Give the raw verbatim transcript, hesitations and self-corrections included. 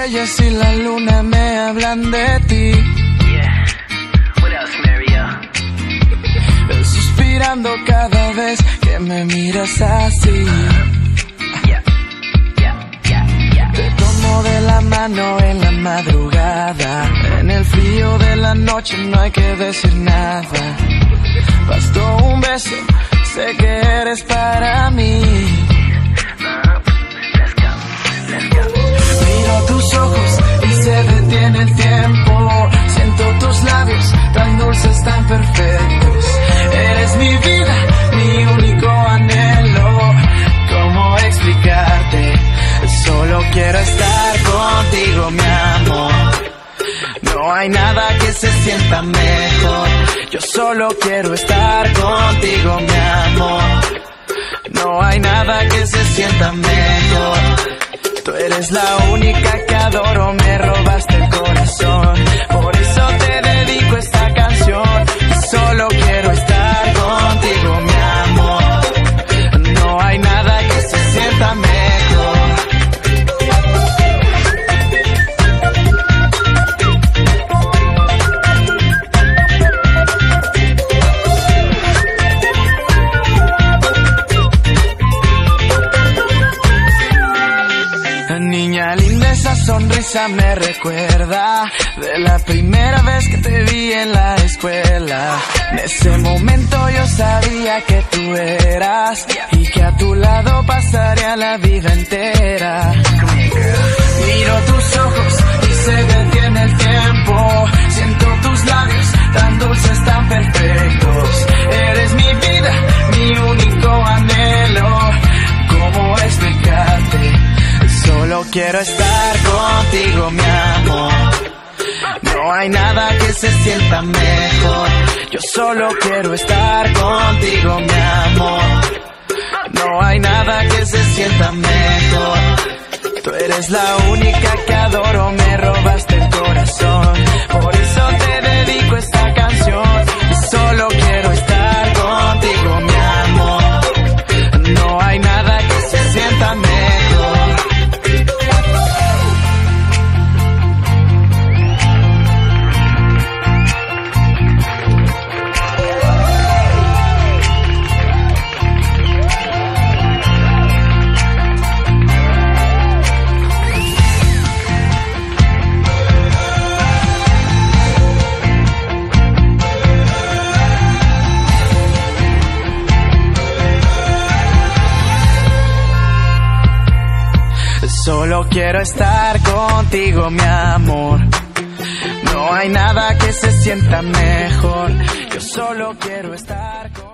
estrellas y la luna me hablan de ti. Yeah. What else, Mario? Suspirando cada vez que me miras así. Yeah. Yeah, yeah, yeah. Te tomo de la mano en la madrugada. En el frío de la noche no hay que decir nada. Bastó un beso, sé que eres para mí. Miro tus ojos y se detiene el tiempo. Siento tus labios tan dulces, tan perfectos. Eres mi vida, mi único anhelo. ¿Cómo explicarte? Solo quiero estar contigo, mi amor. No hay nada que se sienta mejor. Yo solo quiero estar contigo, mi amor. No hay nada que se sienta mejor. Tú eres la única que adoro, me robaste el corazón. Por eso te dedico esta canción. Solo quiero estar contigo, mi amor. No hay nada que se sienta mejor. Niña linda, esa sonrisa me recuerda de la primera vez que te vi en la escuela. En ese momento yo sabía que tú eras y que a tu lado pasaría la vida entera. Miro tus ojos y se detiene el tiempo. Siento tus labios tan dulces, tan perfectos. Eres mi vida, mi único anhelo. ¿Cómo explicarte? Solo quiero estar contigo, mi amor. No hay nada que se sienta mejor. Yo solo quiero estar contigo, mi amor. No hay nada que se sienta mejor. Tú eres la única que adoro, me robaste el corazón. Por eso te dedico esta canción. Solo quiero estar contigo, mi amor. No hay nada que se sienta mejor. Solo quiero estar contigo, mi amor. No hay nada que se sienta mejor. Yo solo quiero estar contigo.